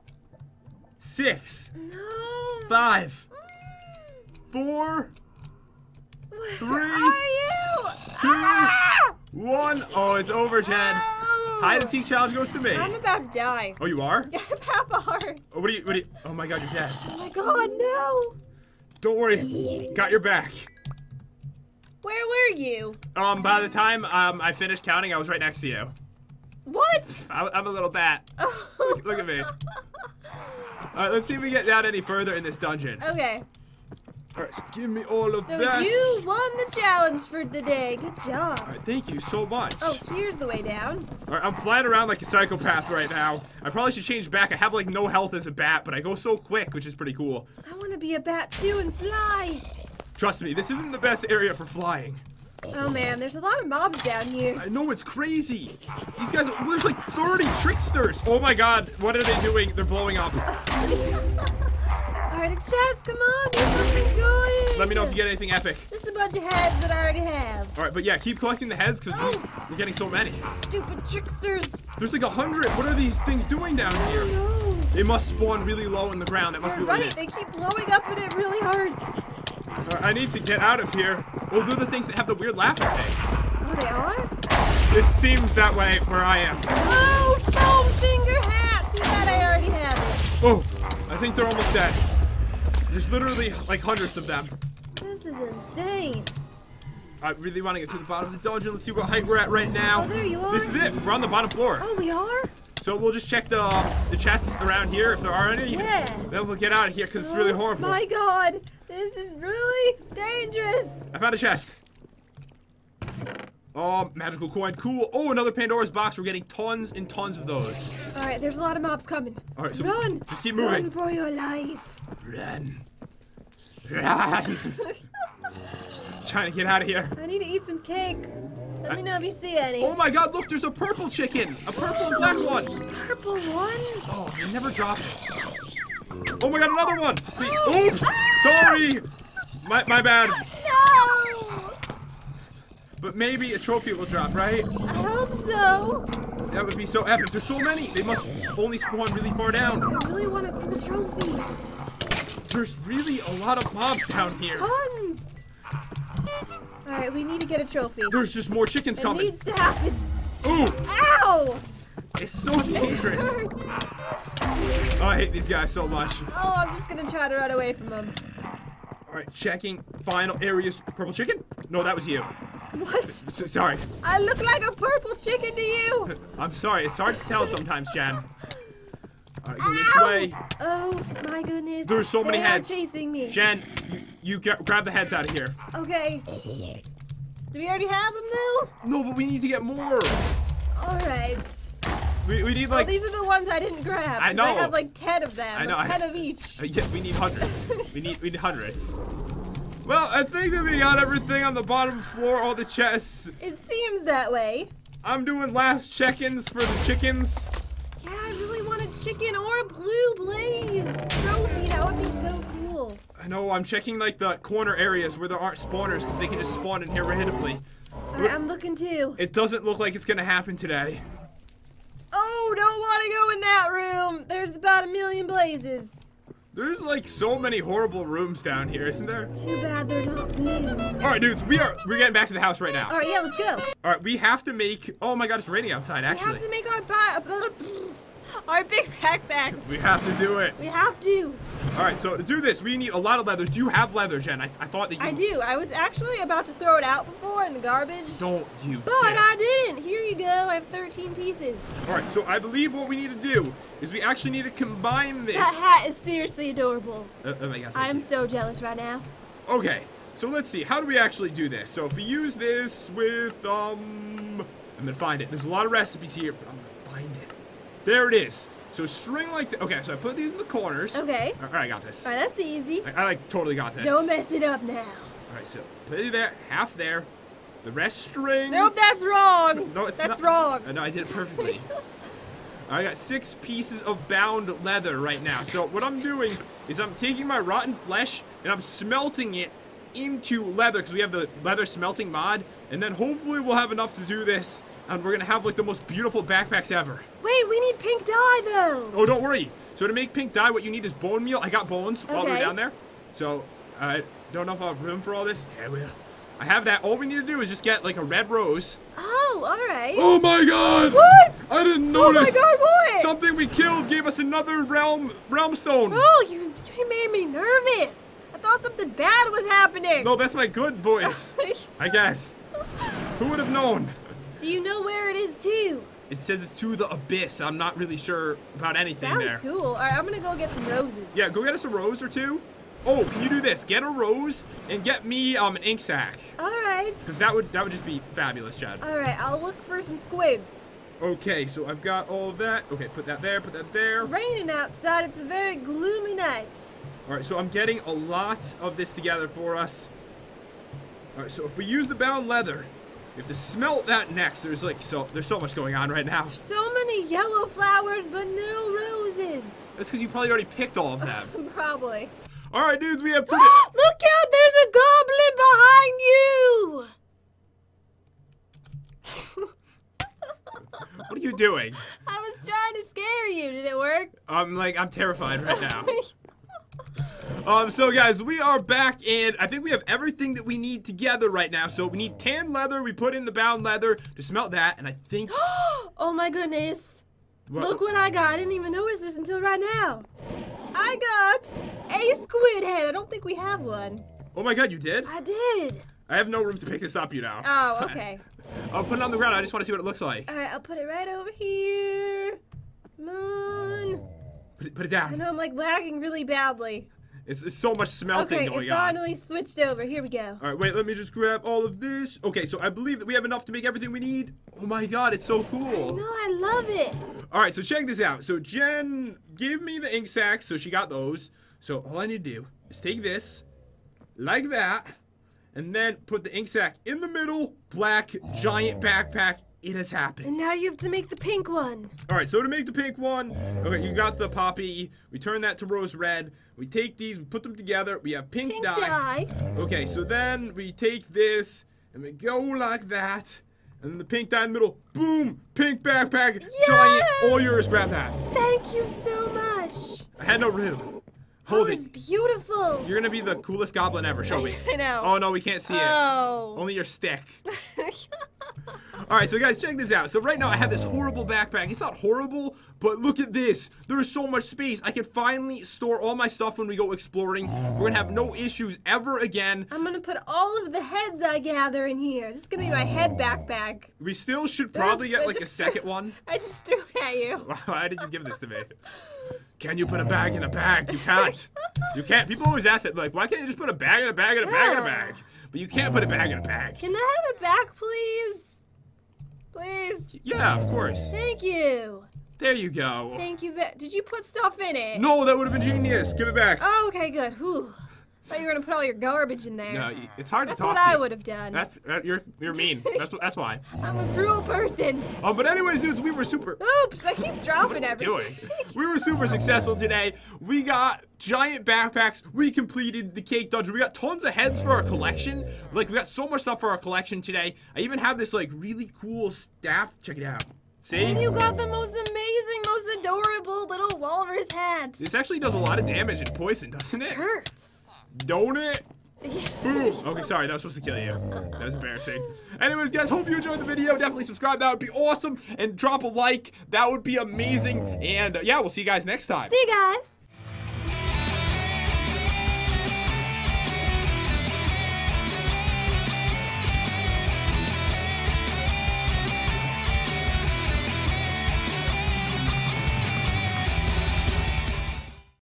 Speaker 1: six,
Speaker 2: No.
Speaker 1: five, four,
Speaker 2: Where
Speaker 1: three,
Speaker 2: are you?
Speaker 1: two,
Speaker 2: Ah!
Speaker 1: one. Oh, it's over, Jen.
Speaker 2: Oh.
Speaker 1: Hide and seek challenge goes to me.
Speaker 2: I'm about to die.
Speaker 1: Oh, you are?
Speaker 2: I have half a heart.
Speaker 1: Oh, what do you, what do you, oh my god, you're dead.
Speaker 2: Oh my god, no.
Speaker 1: Don't worry, got your back.
Speaker 2: Where were you?
Speaker 1: Um, by the time um I finished counting, I was right next to you.
Speaker 2: What?
Speaker 1: I, I'm a little bat. Look, look at me. All right, let's see if we get down any further in this dungeon.
Speaker 2: Okay.
Speaker 1: All right, so give me all of
Speaker 2: So
Speaker 1: that.
Speaker 2: you won the challenge for today. Good job.
Speaker 1: All right, thank you so much.
Speaker 2: Oh, here's the way down.
Speaker 1: All right, I'm flying around like a psychopath right now. I probably should change back. I have like no health as a bat, but I go so quick, which is pretty cool.
Speaker 2: I want to be a bat too and fly.
Speaker 1: Trust me, this isn't the best area for flying.
Speaker 2: Oh man, there's a lot of mobs down here.
Speaker 1: I know, it's crazy. These guys, there's like thirty tricksters. Oh my god, what are they doing? They're blowing up.
Speaker 2: Alright, a chest, come on, there's something going.
Speaker 1: Let me know if you get anything epic.
Speaker 2: Just a bunch of heads that I already have.
Speaker 1: All right, but yeah, keep collecting the heads because we, we're getting so many.
Speaker 2: Stupid tricksters.
Speaker 1: There's like a hundred. What are these things doing down
Speaker 2: Oh
Speaker 1: here?
Speaker 2: no.
Speaker 1: They must spawn really low in the ground. That must
Speaker 2: You're
Speaker 1: be what
Speaker 2: right,
Speaker 1: it is.
Speaker 2: they keep blowing up and it really hurts.
Speaker 1: All right, I need to get out of here. Oh, they're the things that have the weird laughter thing.
Speaker 2: Oh, they are?
Speaker 1: It seems that way where I am.
Speaker 2: Oh, foam finger hat! Too bad I already have it.
Speaker 1: Oh, I think they're almost dead. There's literally like hundreds of them.
Speaker 2: This is insane.
Speaker 1: I really want to get to the bottom of the dungeon. Let's see what height we're at right now.
Speaker 2: Oh, there you are.
Speaker 1: This is it. We're on the bottom floor.
Speaker 2: Oh, we are?
Speaker 1: So we'll just check the the chests around here if there are any.
Speaker 2: Yeah.
Speaker 1: Then we'll get out of here because it's really horrible.
Speaker 2: Oh my god, this is really dangerous.
Speaker 1: I found a chest. Oh, magical coin. Cool. Oh, another Pandora's box. We're getting tons and tons of those.
Speaker 2: All right, there's a lot of mobs coming.
Speaker 1: All right, so
Speaker 2: Run.
Speaker 1: just keep moving.
Speaker 2: Run for your life.
Speaker 1: Run. Run. Trying to get out of here.
Speaker 2: I need to eat some cake. Let me know if you see any.
Speaker 1: Oh my god, look, there's a purple chicken. A purple and black one.
Speaker 2: Purple one?
Speaker 1: Oh, they never drop it. Oh my god, another one. Please. Oops. Sorry. My, my bad.
Speaker 2: No!
Speaker 1: But maybe a trophy will drop, right?
Speaker 2: I hope so.
Speaker 1: That would be so epic. There's so many. They must only spawn really far down.
Speaker 2: I really want a cool trophy.
Speaker 1: There's really a lot of mobs down here.
Speaker 2: Tons. All right, we need to get a trophy.
Speaker 1: There's just more chickens
Speaker 2: It
Speaker 1: coming.
Speaker 2: needs to happen.
Speaker 1: Ooh,
Speaker 2: Ow!
Speaker 1: it's so dangerous. Oh, I hate these guys so much.
Speaker 2: Oh, I'm just gonna try to run away from them.
Speaker 1: All right, checking final areas. Purple chicken? No, that was you.
Speaker 2: What?
Speaker 1: S sorry.
Speaker 2: I look like a purple chicken to you.
Speaker 1: I'm sorry. It's hard to tell sometimes, Jan. All right, go this
Speaker 2: Ow!
Speaker 1: way.
Speaker 2: Oh my goodness.
Speaker 1: There's so many
Speaker 2: they
Speaker 1: heads.
Speaker 2: Are chasing me.
Speaker 1: Jan, you, you gra grab the heads out of here.
Speaker 2: Okay. Do we already have them though?
Speaker 1: No, but we need to get more.
Speaker 2: All right.
Speaker 1: We, we need
Speaker 2: Well,
Speaker 1: like.
Speaker 2: these are the ones I didn't grab.
Speaker 1: I
Speaker 2: 'cause
Speaker 1: know.
Speaker 2: I have like ten of them.
Speaker 1: I know,
Speaker 2: Like ten
Speaker 1: I-
Speaker 2: of each.
Speaker 1: Uh, yeah, we need hundreds. we need we need hundreds. Well, I think that we got everything on the bottom floor, all the chests.
Speaker 2: It seems that way.
Speaker 1: I'm doing last check-ins for the chickens.
Speaker 2: Yeah, I really want a chicken or a blue blaze trophy. That would be so cool.
Speaker 1: I know, I'm checking like the corner areas where there aren't spawners because they can just spawn in here randomly.
Speaker 2: All right, I'm looking too.
Speaker 1: It doesn't look like it's gonna happen today.
Speaker 2: Oh, don't want to go in that room. There's about a million blazes.
Speaker 1: There's like so many horrible rooms down here, isn't there?
Speaker 2: Too bad they're not blue.
Speaker 1: All right, dudes, we are we're getting back to the house right now.
Speaker 2: All right, yeah, let's go.
Speaker 1: All right, we have to make. Oh my God, it's raining outside.
Speaker 2: We
Speaker 1: Actually,
Speaker 2: have to make our ba- our big backpacks.
Speaker 1: we have to do it.
Speaker 2: We have to.
Speaker 1: All right, so to do this, we need a lot of leather. Do you have leather, Jen? I, I thought that you.
Speaker 2: I do. I was actually about to throw it out before in the garbage.
Speaker 1: Don't you
Speaker 2: But
Speaker 1: dare.
Speaker 2: I didn't. Here you go. I have thirteen pieces.
Speaker 1: All right, so I believe what we need to do is we actually need to combine this.
Speaker 2: That hat is seriously adorable.
Speaker 1: Uh, oh my God. thank
Speaker 2: I am
Speaker 1: you.
Speaker 2: so jealous right now.
Speaker 1: Okay, so let's see. How do we actually do this? So if we use this with um, I'm gonna find it. There's a lot of recipes here, but I'm gonna find it. There it is. So string like the, okay. So I put these in the corners.
Speaker 2: Okay.
Speaker 1: All right, I got this.
Speaker 2: All right, that's easy.
Speaker 1: I, I like totally got this.
Speaker 2: Don't mess it up now.
Speaker 1: All right, so put it there, half there. The rest string.
Speaker 2: Nope, that's wrong.
Speaker 1: No, it's
Speaker 2: that's
Speaker 1: not.
Speaker 2: wrong.
Speaker 1: Uh, no, I did it perfectly. I got six pieces of bound leather right now. So what I'm doing is I'm taking my rotten flesh and I'm smelting it into leather because we have the leather smelting mod. And then hopefully we'll have enough to do this. And we're going to have like the most beautiful backpacks ever.
Speaker 2: Wait, we need pink dye though.
Speaker 1: Oh, don't worry. So to make pink dye, what you need is bone meal. I got bones while we were
Speaker 2: Okay.
Speaker 1: down there. So I don't know if I'll have room for all this. Yeah, I will. I have that. All we need to do is just get like a red rose.
Speaker 2: Oh, all right.
Speaker 1: Oh my God!
Speaker 2: What?
Speaker 1: I didn't
Speaker 2: Oh my
Speaker 1: notice.
Speaker 2: God, what?
Speaker 1: Something we killed gave us another realm realm stone.
Speaker 2: Oh, you, you made me nervous. I thought something bad was happening.
Speaker 1: No, that's my good voice. I guess. Who would have known?
Speaker 2: Do you know where it is too?
Speaker 1: It says it's to the abyss. I'm not really sure about anything
Speaker 2: Sounds
Speaker 1: there.
Speaker 2: cool. All right, I'm gonna go get some roses.
Speaker 1: Yeah, go get us a rose or two. Oh, can you do this? Get a rose and get me um an ink sac.
Speaker 2: All right.
Speaker 1: Because that would that would just be fabulous, Chad.
Speaker 2: All right, I'll look for some squids.
Speaker 1: Okay, so I've got all of that. Okay, put that there, put that there.
Speaker 2: It's raining outside. It's a very gloomy night.
Speaker 1: All right, so I'm getting a lot of this together for us. All right, so if we use the bound leather, we have to smelt that next. There's like so there's so much going on right now.
Speaker 2: So many yellow flowers, but no roses.
Speaker 1: That's because you probably already picked all of them.
Speaker 2: Probably.
Speaker 1: All right, dudes, we have pretty.
Speaker 2: Look out! There's a goblin behind you.
Speaker 1: What are you doing?
Speaker 2: I was trying to scare you. Did it work?
Speaker 1: I'm like I'm terrified right now. Um, so guys, we are back, and I think we have everything that we need together right now. So we need tan leather. We put in the bound leather to smelt that, and I think.
Speaker 2: Oh my goodness!
Speaker 1: What?
Speaker 2: Look what I got. I didn't even notice this until right now. I got a squid head. I don't think we have one.
Speaker 1: Oh my God, you did?
Speaker 2: I did.
Speaker 1: I have no room to pick this up, you know.
Speaker 2: Oh, okay.
Speaker 1: I'll put it on the ground. I just want to see what it looks like.
Speaker 2: All right, I'll put it right over here. Come on.
Speaker 1: Put it, put it
Speaker 2: I
Speaker 1: down.
Speaker 2: know I'm like lagging really badly.
Speaker 1: It's, it's so much smelting
Speaker 2: Okay,
Speaker 1: going
Speaker 2: it
Speaker 1: on.
Speaker 2: finally switched over. Here we go.
Speaker 1: All right, wait, let me just grab all of this. Okay, so I believe that we have enough to make everything we need. Oh my God, it's so cool.
Speaker 2: No, I love it.
Speaker 1: All right, so check this out. So Jen gave me the ink sacs, so she got those. So all I need to do is take this, like that, and then put the ink sac in the middle, black, giant backpack. It has happened.
Speaker 2: And now you have to make the pink one.
Speaker 1: All right, so to make the pink one, okay, you got the poppy. We turn that to rose red. We take these, we put them together. We have pink,
Speaker 2: Pink
Speaker 1: dye.
Speaker 2: dye.
Speaker 1: Okay, so then we take this and we go like that. And then the pink dye in the middle, boom, pink backpack, giant, all yours, grab that.
Speaker 2: Thank you so much.
Speaker 1: I had no room.
Speaker 2: Oh,
Speaker 1: Hold
Speaker 2: it's
Speaker 1: it.
Speaker 2: beautiful.
Speaker 1: You're gonna be the coolest goblin ever, show me.
Speaker 2: I know.
Speaker 1: Oh no, we can't see it.
Speaker 2: Oh.
Speaker 1: Only your stick. Alright, so guys, check this out. So right now I have this horrible backpack. It's not horrible, but look at this. There is so much space. I can finally store all my stuff when we go exploring. We're gonna have no issues ever again.
Speaker 2: I'm gonna put all of the heads I gather in here. This is gonna be my head backpack.
Speaker 1: We still should probably
Speaker 2: Oops,
Speaker 1: get
Speaker 2: I
Speaker 1: like a
Speaker 2: just-
Speaker 1: second one.
Speaker 2: I just threw it at you.
Speaker 1: Why did you give this to me? Can you put a bag in a bag? You can't. You can't. People always ask that, like, why can't you just put a bag in a bag in a bag in a bag? But you can't put a bag in a bag.
Speaker 2: Can I have it back, please? Please.
Speaker 1: Yeah, of course.
Speaker 2: Thank you.
Speaker 1: There you go.
Speaker 2: Thank you. ve- Did you put stuff in it?
Speaker 1: No, that would have been genius. Give it back.
Speaker 2: Oh, okay, good. Whew. Thought you were gonna put all your garbage in there.
Speaker 1: No, it's hard
Speaker 2: That's
Speaker 1: to talk
Speaker 2: what
Speaker 1: to
Speaker 2: I
Speaker 1: you.
Speaker 2: would have done.
Speaker 1: That's that, you're you're mean. That's what that's why.
Speaker 2: I'm a cruel person.
Speaker 1: Um, but anyways, dudes, we were super.
Speaker 2: Oops, I keep dropping
Speaker 1: What are you
Speaker 2: everything.
Speaker 1: doing? We were super successful today. We got giant backpacks. We completed the cake dungeon. We got tons of heads for our collection. Like, we got so much stuff for our collection today. I even have this, like, really cool staff. Check it out. See?
Speaker 2: And you got the most amazing, most adorable little walrus hat.
Speaker 1: This actually does a lot of damage and poison, doesn't it?
Speaker 2: Hurts.
Speaker 1: Don't it? Boom. Okay, sorry, that was supposed to kill you. That was embarrassing. Anyways, guys, hope you enjoyed the video. Definitely subscribe. That would be awesome. And drop a like. That would be amazing. And, uh, yeah, we'll see you guys next time.
Speaker 2: See you guys.